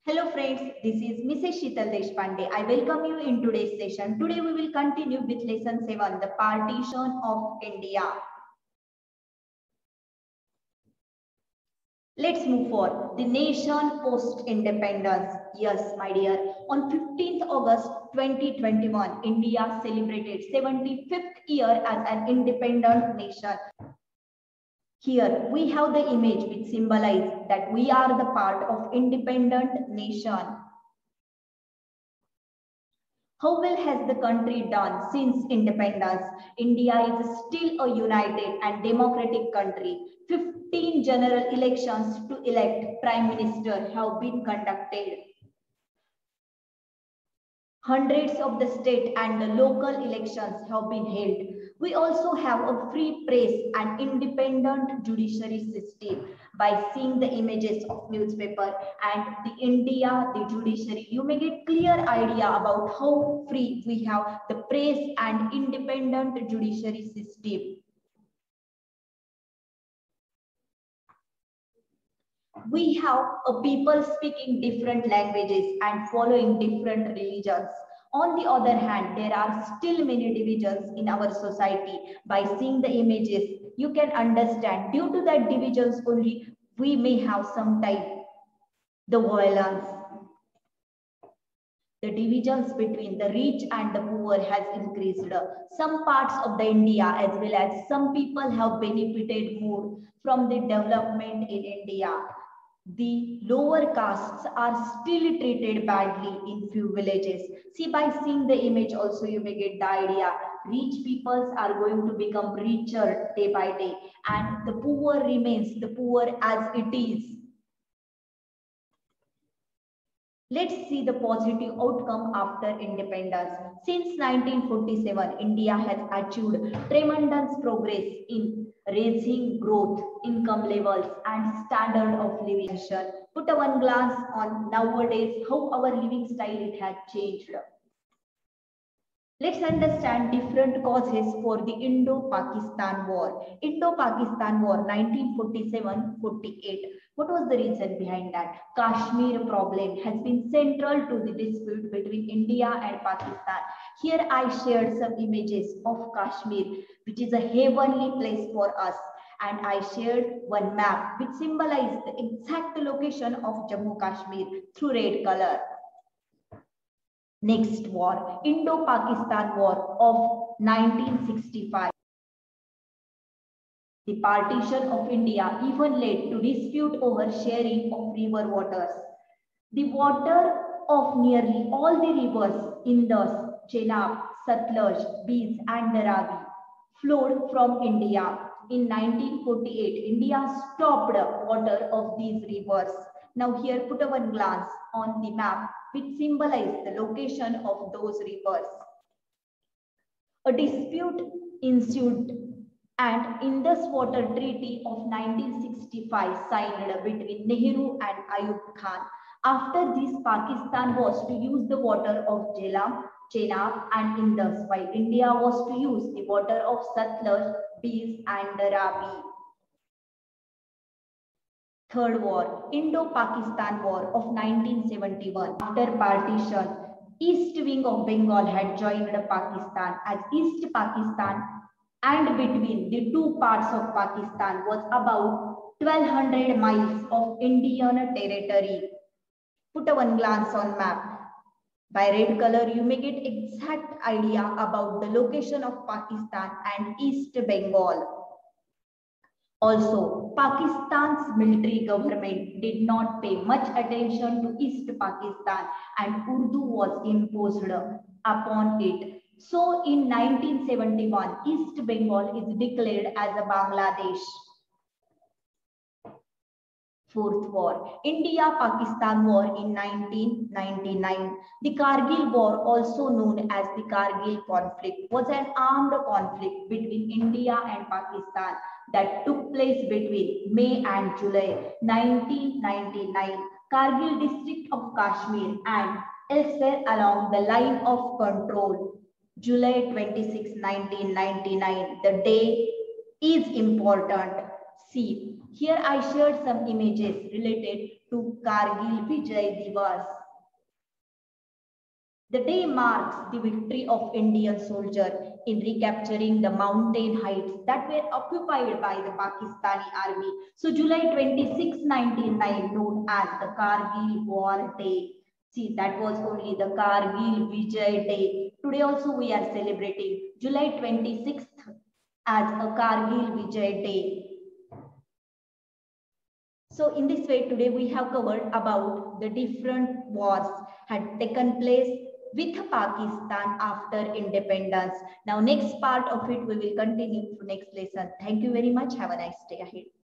Hello friends, this is Mrs. Sheetal Deshpande. I welcome you in today's session. Today we will continue with lesson 7, the partition of India. Let's move forward. The nation post-independence. Yes, my dear. On 15th August 2021, India celebrated 75th year as an independent nation. Here we have the image which symbolizes that we are the part of independent nation. How well has the country done since independence? India is still a united and democratic country. 15 general elections to elect Prime Minister have been conducted. Hundreds of the state and the local elections have been held. We also have a free press and independent judiciary system. By seeing the images of newspaper and the India, the judiciary, you may get clear idea about how free we have the press and independent judiciary system. We have a people speaking different languages and following different religions. On the other hand, there are still many divisions in our society. By seeing the images, you can understand due to that divisions only, we may have sometimes the violence. The divisions between the rich and the poor has increased. Some parts of the India as well as some people have benefited more from the development in India. The lower castes are still treated badly in few villages. See, by seeing the image also you may get the idea. Rich peoples are going to become richer day by day and the poor remains the poor as it is. Let's see the positive outcome after independence. Since 1947, India has achieved tremendous progress in raising growth, income levels, and standard of living. Put a one glance on nowadays how our living style it has changed. Let's understand different causes for the Indo-Pakistan War. Indo-Pakistan War 1947-48. What was the reason behind that? Kashmir problem has been central to the dispute between India and Pakistan. Here I shared some images of Kashmir, which is a heavenly place for us. And I shared one map which symbolizes the exact location of Jammu Kashmir through red color. Next war, Indo-Pakistan War of 1965. The partition of India even led to dispute over sharing of river waters. The water of nearly all the rivers, Indus, Chenab, Satluj, Beas and Ravi, flowed from India. In 1948, India stopped water of these rivers. Now here put a one glance on the map which symbolizes the location of those rivers. A dispute ensued and Indus Water Treaty of 1965 signed between Nehru and Ayub Khan. After this, Pakistan was to use the water of Jhelum, Chenab and Indus, while India was to use the water of Satluj, Beas and Ravi. Third war, Indo-Pakistan War of 1971. After partition, East wing of Bengal had joined Pakistan as East Pakistan and between the two parts of Pakistan was about 1200 miles of Indian territory. Put a one glance on map. By red color, you may get exact idea about the location of Pakistan and East Bengal. Also, Pakistan's military government did not pay much attention to East Pakistan and Urdu was imposed upon it. So, in 1971, East Bengal is declared as a Bangladesh. Fourth war, India-Pakistan War in 1999. The Kargil War, also known as the Kargil conflict, was an armed conflict between India and Pakistan that took place between May and July 1999. Kargil district of Kashmir and elsewhere along the line of control. July 26, 1999. The day is important. See, here I shared some images related to Kargil Vijay Divas. The day marks the victory of Indian soldiers in recapturing the mountain heights that were occupied by the Pakistani army. So July 26, 1999, known as the Kargil War Day. See, that was only the Kargil Vijay Day. Today also we are celebrating July 26th as a Kargil Vijay Day. So in this way, today we have covered about the different wars had taken place with Pakistan after independence. Now next part of it we will continue to next lesson. Thank you very much. Have a nice day ahead.